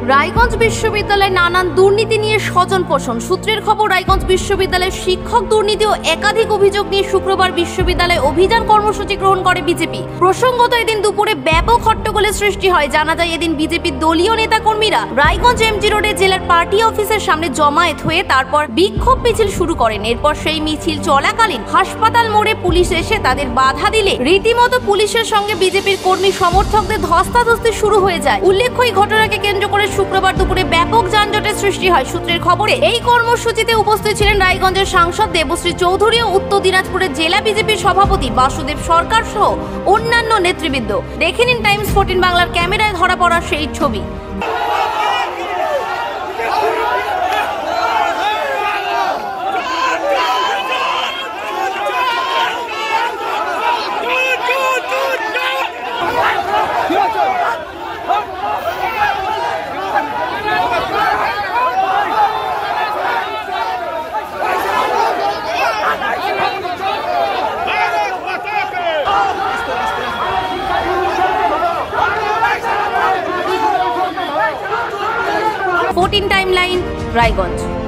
রায়গঞ্জ বিশ্ববিদ্যালয়ে নানান দুর্নীতি নিয়ে স্বজন পোষণ। সূত্রের খবর, রায়গঞ্জ বিশ্ববিদ্যালয়ের শিক্ষক দুর্নীতি ও একাধিক অভিযোগ নিয়ে শুক্রবার বিশ্ববিদ্যালয়ে অভিযান কর্মসূচি গ্রহণ করে বিজেপি। প্রসঙ্গত, এদিন দুপুরে ব্যাপক হট্টগোলের সৃষ্টি হয়। জানা যায়, এদিন বিজেপির দলীয় নেতাকর্মীরা রায়গঞ্জ এমজি রোডে জেলার পার্টি অফিসের সামনে জমায়েত হয়ে তারপর বিক্ষোভ মিছিল শুরু করেন। এরপর সেই মিছিল চলাকালীন হাসপাতাল মোড়ে পুলিশ এসে তাদের বাধা দিলে রীতিমতো পুলিশের সঙ্গে বিজেপির কর্মী সমর্থকদের ধস্তাধস্তি শুরু হয়ে যায়। উল্লেখ্য, এই ঘটনাকে কেন্দ্র করে শুক্রবার দুপুরে ব্যাপক যানজটের সৃষ্টি হয়। সূত্রের খবরে, এই কর্মসূচিতে উপস্থিত ছিলেন রায়গঞ্জের সাংসদ দেবশ্রী চৌধুরী ও উত্তর দিনাজপুরের জেলা বিজেপির সভাপতি বাসুদেব সরকার সহ অন্যান্য নেতৃবৃন্দ। দেখে নিন টাইমস 14 বাংলার ক্যামেরায় ধরা পড়া সেই ছবি। টাইমলাইন, রায়গঞ্জ।